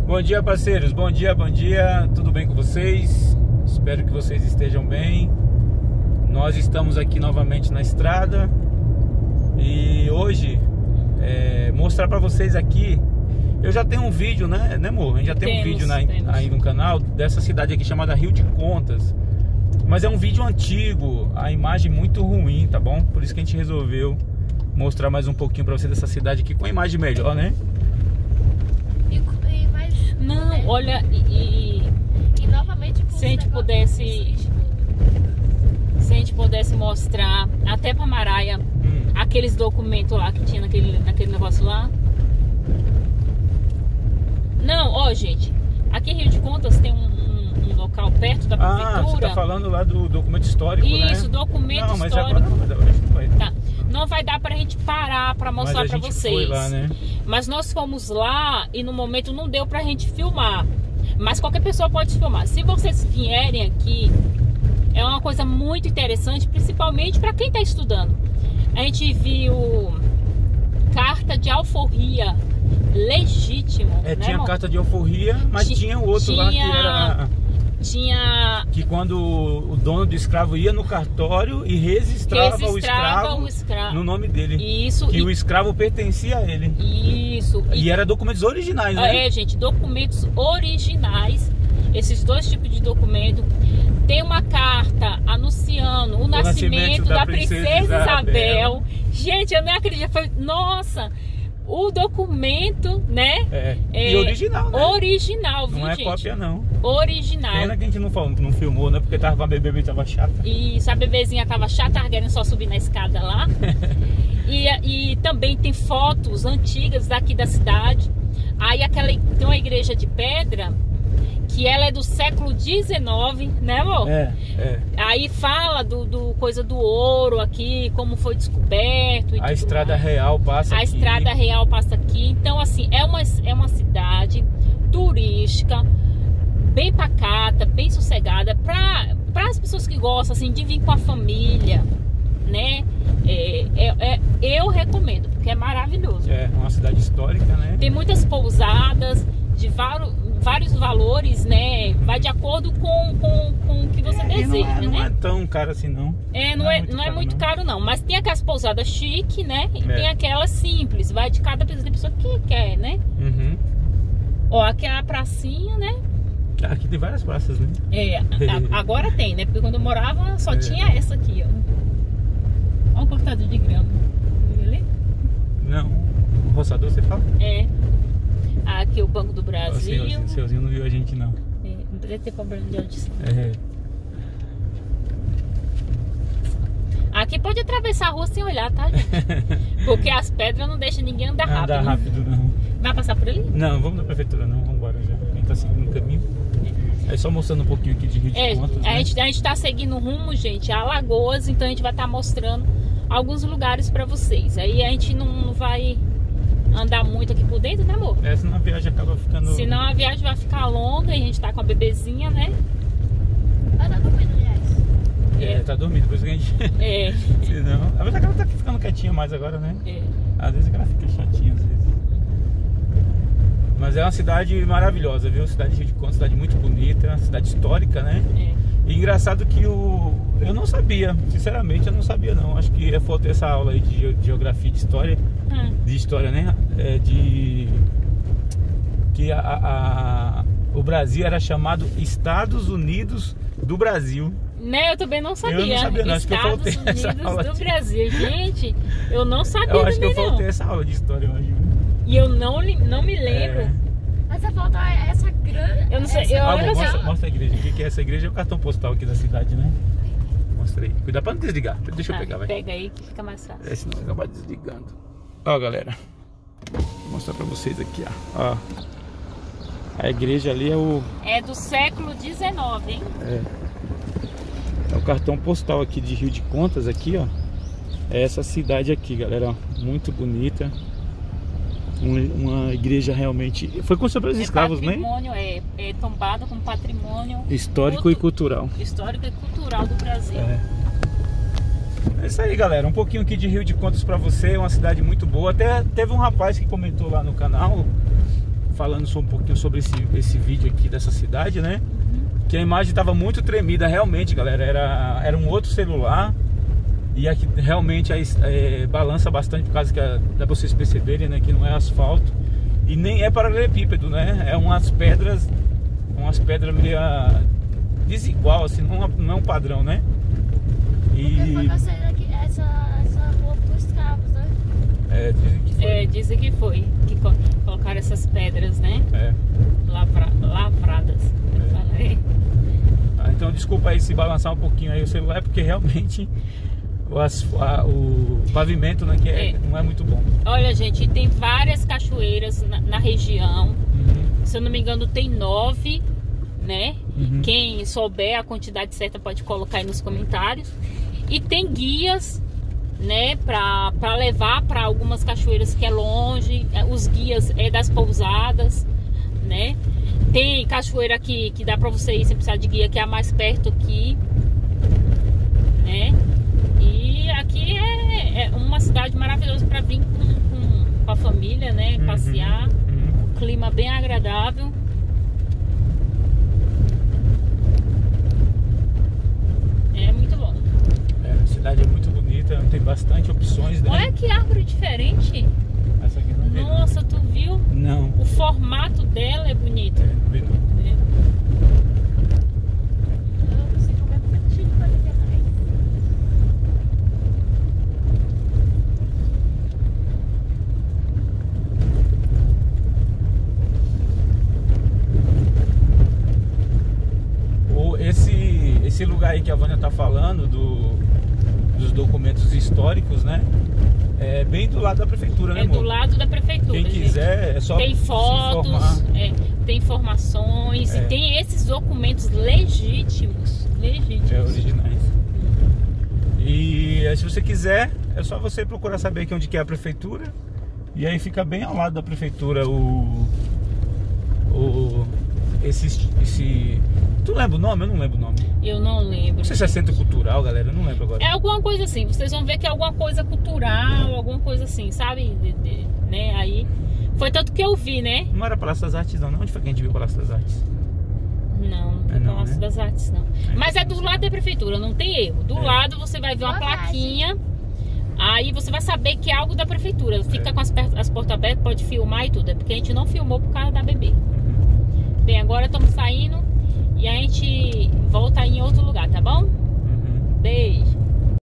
Bom dia, parceiros, bom dia, tudo bem com vocês? Espero que vocês estejam bem. Nós estamos aqui novamente na estrada e hoje mostrar para vocês aqui. Eu já tenho um vídeo, né amor? A gente já tem um vídeo aí no canal dessa cidade aqui chamada Rio de Contas. Mas é um vídeo antigo, a imagem muito ruim, tá bom? Por isso que a gente resolveu mostrar mais um pouquinho para vocês dessa cidade aqui com a imagem melhor, né? Não, olha, e novamente se a gente pudesse mostrar até pra Maraia aqueles documentos lá que tinha naquele negócio lá. Não, ó, gente, aqui em Rio de Contas tem um local perto da prefeitura. Você tá falando lá do documento histórico, né? Isso, documento não, mas histórico. Agora não vai dar. Tá. Não vai dar pra gente parar pra mostrar pra vocês. Foi lá, né? Mas nós fomos lá e no momento não deu pra gente filmar. Mas qualquer pessoa pode filmar. Se vocês vierem aqui, é uma coisa muito interessante, principalmente pra quem tá estudando. A gente viu carta de alforria legítimo. Tinha carta de alforria, mas tinha outro lá que era... Que quando o dono do escravo ia no cartório e registrava o escravo no nome dele. Isso. Que o escravo pertencia a ele. Isso. E era documentos originais, né? Gente, documentos originais. Esses dois tipos de documento. Tem uma carta anunciando o nascimento da princesa Isabel. Gente, eu nem acredito. Nossa... O documento, né? E original, né? Original, viu, não é gente? Cópia, não. Original. Pena que a gente não filmou, né? Porque a bebê tava chata. Isso, a bebezinha tava chata, tava querendo só subir na escada lá. e também tem fotos antigas daqui da cidade. Aí tem uma igreja de pedra, que ela é do século XIX, né, amor? Aí fala do coisa do ouro aqui, como foi descoberto. A Estrada Real passa aqui. A Estrada Real passa aqui. Então, assim, é uma cidade turística, bem pacata, bem sossegada, para as pessoas que gostam, assim, de vir com a família, né? Eu recomendo, porque é maravilhoso. É uma cidade histórica, né? Tem muitas pousadas de vários valores, né? Vai de acordo com o que você deseja, não é tão caro assim, não. Não é muito caro, não. Mas tem aquelas pousadas chique, né? E tem aquelas simples. Vai de cada pessoa que quer, né? Ó, aqui é a pracinha, né? Aqui tem várias praças, né? Agora tem, né? Porque quando eu morava só tinha essa aqui, ó. Olha o cortado de grama. Viu ali? Não. O roçador, você fala? Aqui o Banco do Brasil. O senhorzinho não viu a gente, não. Não deve ter problema de audição. Aqui pode atravessar a rua sem olhar, tá, gente? Porque as pedras não deixam ninguém andar rápido. Não. Vai passar por ali? Não, vamos na prefeitura, não. Vamos embora já. A gente tá seguindo o caminho. Só mostrando um pouquinho aqui de Rio de Contas, né? A gente tá seguindo rumo, gente, a Alagoas. Então a gente vai estar mostrando alguns lugares pra vocês. Aí a gente não vai andar muito aqui por dentro, né, amor? Senão a viagem acaba ficando... Senão a viagem vai ficar longa e a gente tá com a bebezinha, né? Ela tá dormindo, aliás. Tá dormindo, por isso que a gente... Senão... Às vezes ela tá ficando quietinha mais agora, né? Às vezes ela fica chatinha, às vezes. Mas é uma cidade maravilhosa, viu? Cidade de Rio de Contas, cidade muito bonita, cidade histórica, né? E engraçado que eu não sabia, sinceramente eu não sabia não. Acho que faltou essa aula aí de geografia, de história. De história, né? Que o Brasil era chamado Estados Unidos do Brasil. Né, eu também não sabia. Eu não sabia, não. Acho que eu faltei essa aula do Brasil. Gente, eu não sabia. Eu acho que eu faltei essa aula de história hoje. E eu não me lembro. Mas você faltou essa grande... Eu não sei. Mostra a igreja. O que é essa igreja? É o cartão postal aqui da cidade, né? Mostra aí. Cuidado pra não desligar. Deixa eu pegar, vai. Pega aí que fica mais fácil. Senão você acaba desligando. Ó, galera. Vou mostrar pra vocês aqui, ó. A igreja ali é do século XIX, hein? É o cartão postal aqui de Rio de Contas, aqui, ó. É essa cidade aqui, galera, ó. Muito bonita. Uma igreja realmente... Foi construída pelos escravos, né? É tombada como patrimônio histórico e cultural. Histórico e cultural do Brasil. É isso aí, galera. Um pouquinho aqui de Rio de Contas pra você. Uma cidade muito boa. Até teve um rapaz que comentou lá no canal falando um pouquinho sobre esse vídeo aqui dessa cidade, né? Que a imagem estava muito tremida, realmente, galera. Era um outro celular. E aqui realmente balança bastante, por causa que dá pra vocês perceberem, né? Que não é asfalto. E nem é paralelepípedo, né? É umas pedras meio desigual, assim, não é um padrão, né? Porque foi construída aqui, essa rua por escravos, né? Dizem que foi. Dizem que foi. Que colocaram essas pedras, né? Lavradas. Falei. Então desculpa aí se balançar um pouquinho aí o celular, porque realmente o pavimento, né, não é muito bom. Olha, gente, tem várias cachoeiras na região. Se eu não me engano, tem 9, né? Quem souber a quantidade certa pode colocar aí nos comentários. E tem guias, né, pra levar para algumas cachoeiras que é longe. Os guias das pousadas, né? Tem cachoeira aqui que dá pra você ir sem precisar de guia, que é a mais perto aqui, né? E aqui é uma cidade maravilhosa para vir com a família, né? Passear. O clima bem agradável. É muito bom. A cidade é muito bonita, tem bastante opções, né? Olha que árvore diferente. Essa aqui não vi. Nossa, tu viu? Não. O formato dela é bonito. Não vi não. Eu não consigo ver porque tá cheio de coisa aqui atrás. Esse lugar aí que a Vânia tá falando, dos documentos históricos, né? É bem do lado da prefeitura, né, amor? Do lado da prefeitura. Quem quiser, é só tem fotos, tem informações e tem esses documentos legítimos. Originais. E aí, se você quiser, é só você procurar saber aqui onde que é a prefeitura. E aí fica bem ao lado da prefeitura esse... Tu lembra o nome? Eu não lembro o nome. Eu não lembro. Não sei se é centro cultural, galera. Eu não lembro agora. É alguma coisa assim. Vocês vão ver que é alguma coisa cultural, alguma coisa assim, sabe? Né? Aí foi tanto que eu vi, né? Não era Palácio das Artes, não. Onde foi que a gente viu o Palácio das Artes? Não é Palácio das Artes, não. Mas é do lado da prefeitura, não tem erro. Do lado você vai ver uma plaquinha. Aí você vai saber que é algo da prefeitura. Fica com as portas abertas, pode filmar e tudo. É porque a gente não filmou por causa da bebê. Bem, agora estamos saindo e a gente volta em outro lugar, tá bom? Beijo.